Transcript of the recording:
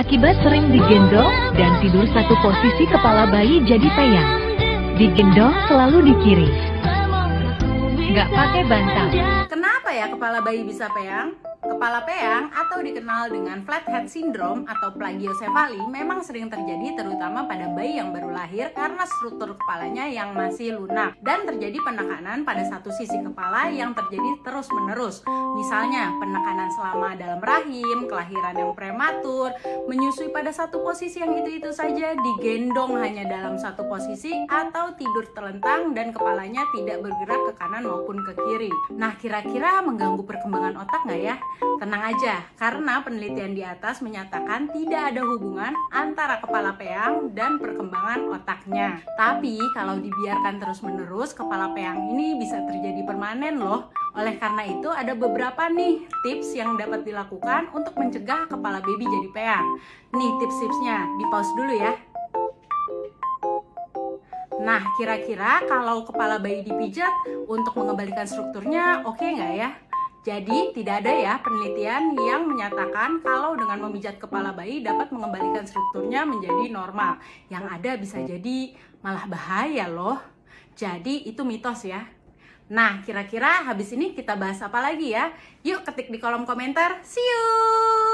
Akibat sering digendong dan tidur satu posisi, kepala bayi jadi peyang. Digendong selalu di kiri. Nggak pakai bantal. Kenapa ya kepala bayi bisa peyang? Kepala peyang atau dikenal dengan flathead syndrome atau plagiosefali memang sering terjadi terutama pada bayi yang baru lahir karena struktur kepalanya yang masih lunak dan terjadi penekanan pada satu sisi kepala yang terjadi terus-menerus. Misalnya penekanan selama dalam rahim, kelahiran yang prematur, menyusui pada satu posisi yang itu-itu saja, digendong hanya dalam satu posisi, atau tidur telentang dan kepalanya tidak bergerak ke kanan maupun ke kiri. Nah, kira-kira mengganggu perkembangan otak nggak ya? Tenang aja, karena penelitian di atas menyatakan tidak ada hubungan antara kepala peyang dan perkembangan otaknya. Tapi kalau dibiarkan terus-menerus, kepala peyang ini bisa terjadi permanen loh. Oleh karena itu ada beberapa nih tips yang dapat dilakukan untuk mencegah kepala baby jadi peyang. Nih tips-tipsnya, di pause dulu ya. Nah, kira-kira kalau kepala bayi dipijat untuk mengembalikan strukturnya oke nggak ya? Jadi tidak ada ya penelitian yang menyatakan kalau dengan memijat kepala bayi dapat mengembalikan strukturnya menjadi normal. Yang ada bisa jadi malah bahaya loh. Jadi itu mitos ya. Nah, kira-kira habis ini kita bahas apa lagi ya? Yuk ketik di kolom komentar. See you!